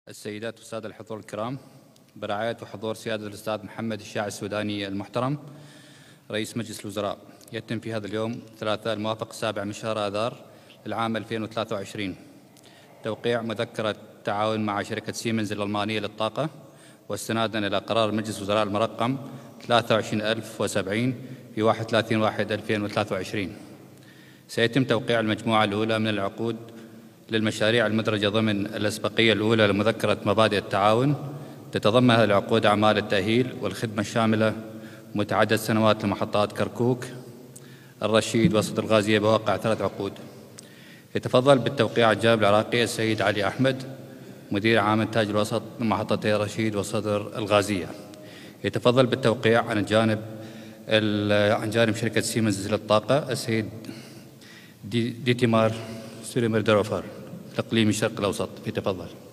السيدات والسادة الحضور الكرام، برعاية وحضور سيادة الأستاذ محمد الشاعر السوداني المحترم رئيس مجلس الوزراء، يتم في هذا اليوم الثلاثاء الموافق 7 من شهر آذار العام 2023 توقيع مذكرة تعاون مع شركة سيمنز الألمانية للطاقة، واستنادا إلى قرار مجلس الوزراء المرقم 23070 في 31/1/2023. سيتم توقيع المجموعة الأولى من العقود للمشاريع المدرجة ضمن الأسبقية الأولى لمذكرة مبادئ التعاون. تتضمن هذه العقود أعمال التأهيل والخدمة الشاملة متعدد سنوات لمحطات كركوك، الرشيد وسط الغازية بواقع 3 عقود. يتفضل بالتوقيع الجانب العراقي السيد علي أحمد مدير عام إنتاج الوسط محطتي الرشيد وصدر الغازية. يتفضل بالتوقيع عن جانب شركة سيمنز للطاقة السيد ديتمار سوليمر دروفر الإقليمي الشرق الأوسط. يتفضل.